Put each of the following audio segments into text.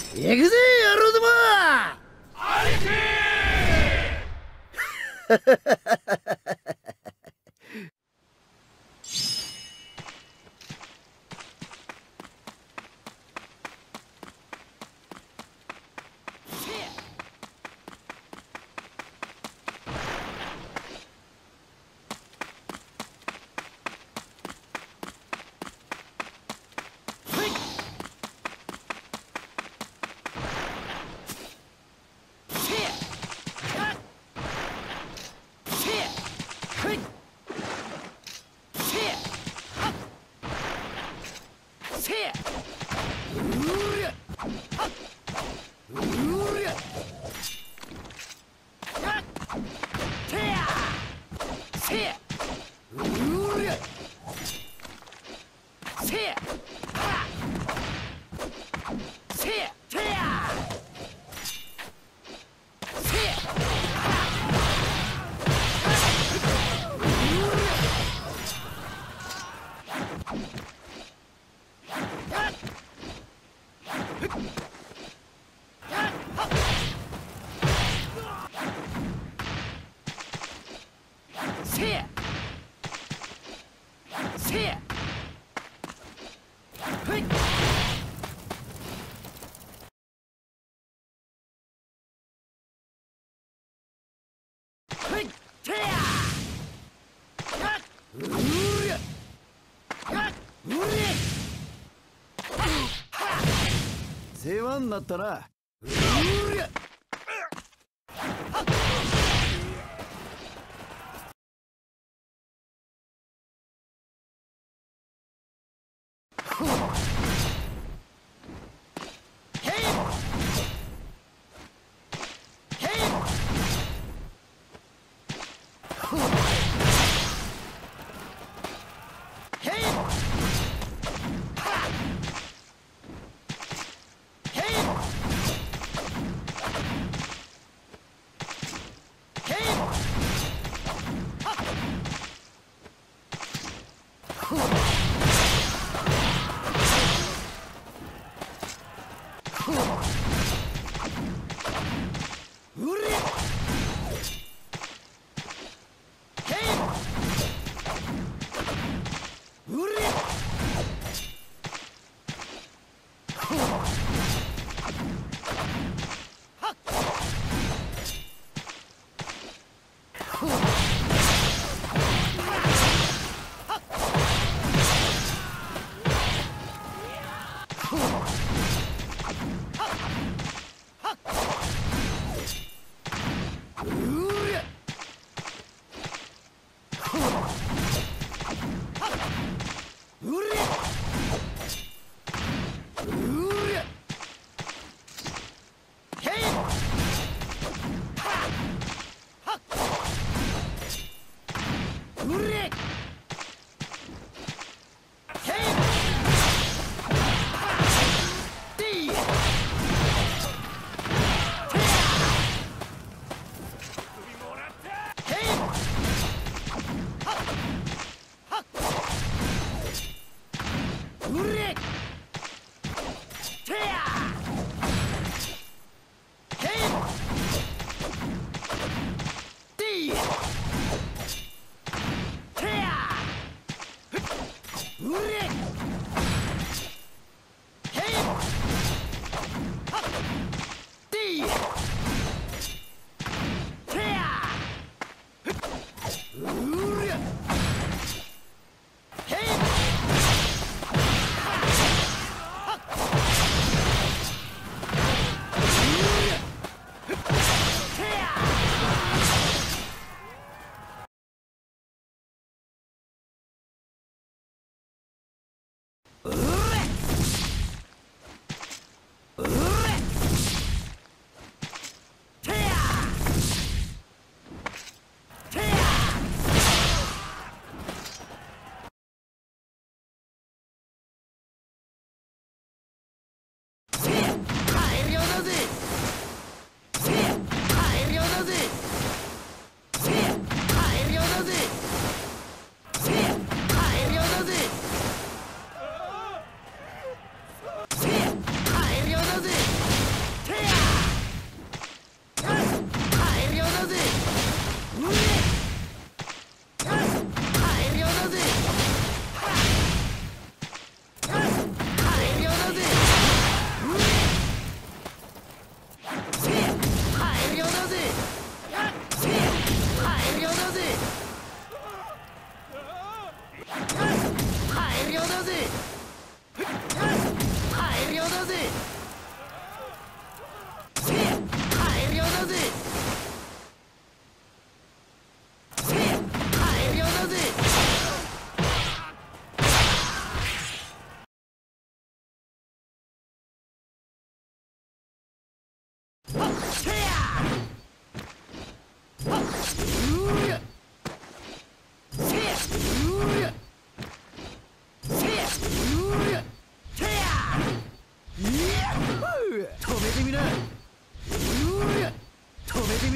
行くぜ野郎ども。 兄貴。 世話になったな。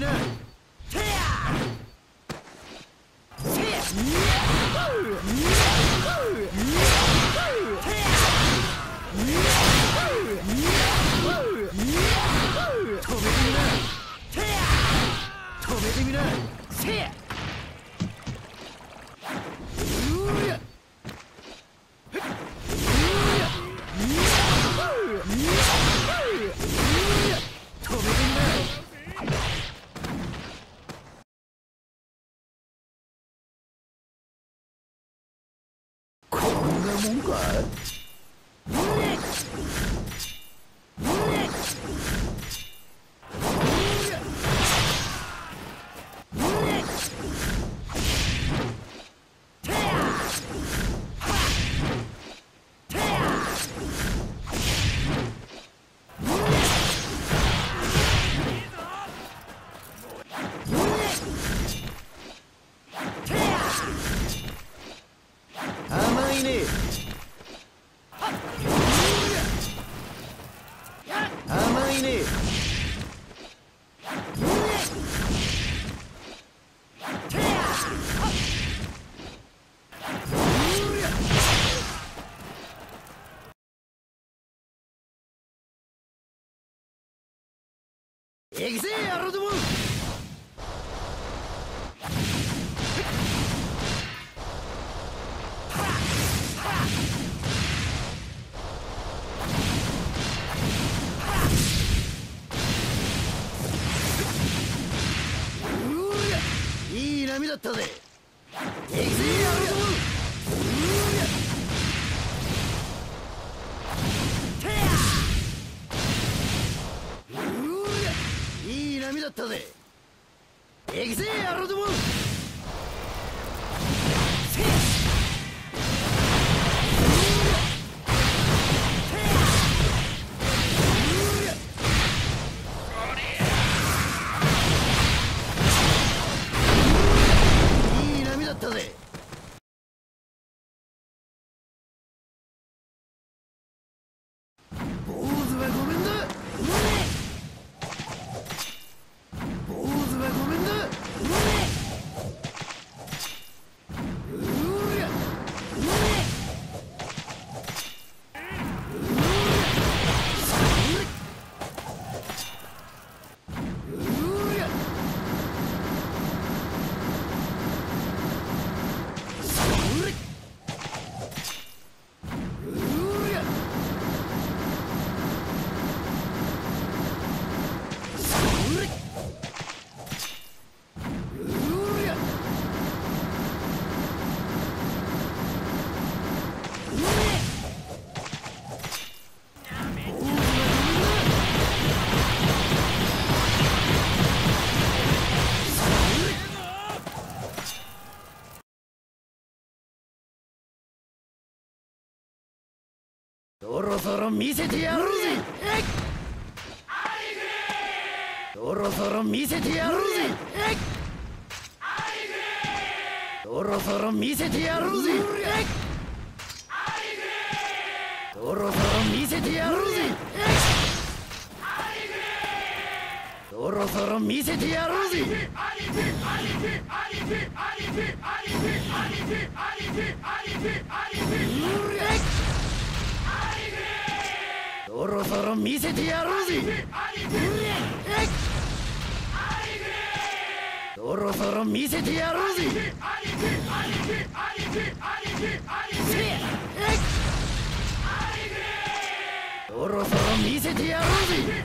な。 てやせや止めてみな。 せやこんなもんか。甘いね。甘いね。行くぜ野郎ども。いい波だったぜ。行くぜ野郎ども。いい波だったぜ。行くぜ野郎ども。いい波だったぜ。坊主はごめんだ。坊主はごめんだ。そろそろ見せてやるぜ。そろそろ見せてやるぜ。そろそろ見せてやるぜ。そろそろ見せてやるぜ。そろそろ見せてやるぜ。そろそろ見せてやるぜ。そろそろ見せてやるぜ。そろそろ見せてやるぜ。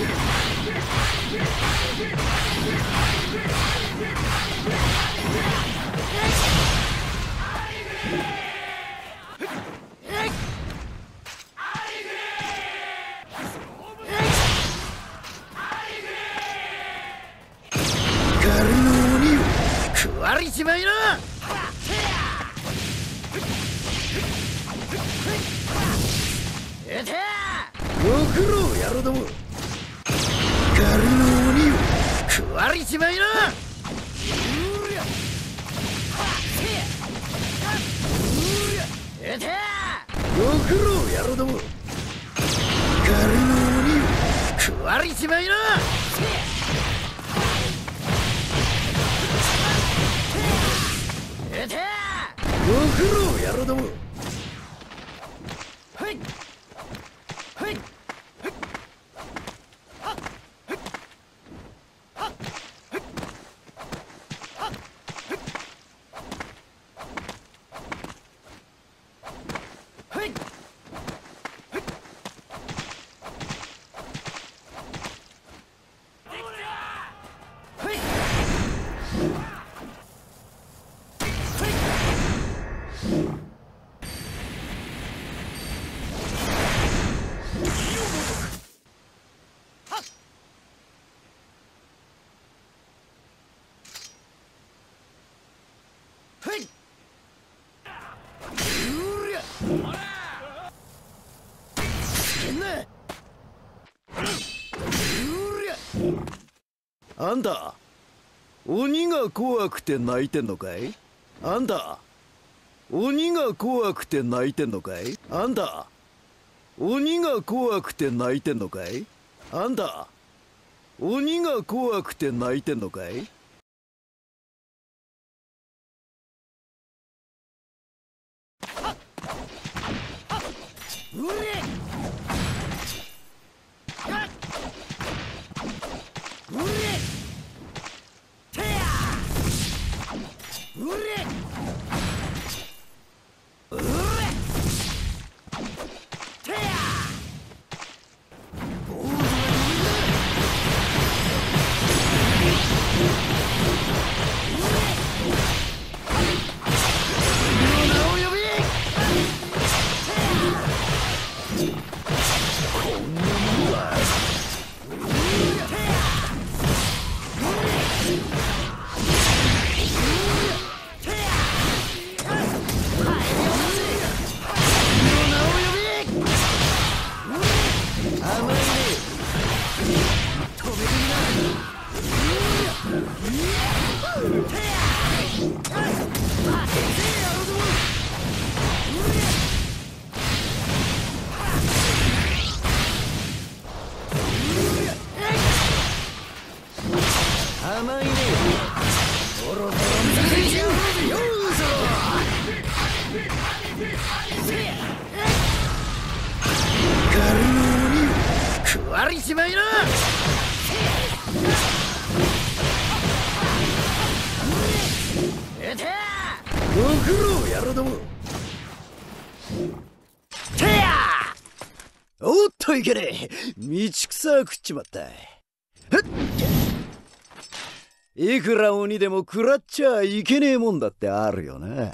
ガルの鬼を食われちまいな。ご苦労やろども。ガルの鬼を食われちまいな。ご苦労やろども。ガルの鬼を食われちまいな。 野郎ども。 はいはいあんた、鬼が怖くて泣いてんのかい？あんた、鬼が怖くて泣いてんのかい？あんた、鬼が怖くて泣いてんのかい？あんた、鬼が怖くて泣いてんのかい？ うれうれてやうれうれてや甘いね。そろそろ見せてようぞ。ガルの鬼を食われちまいな。ご苦労野郎ども。 てやおっといけねえ。道草食っちまった。いくら鬼でも食らっちゃいけねえもんだってあるよな。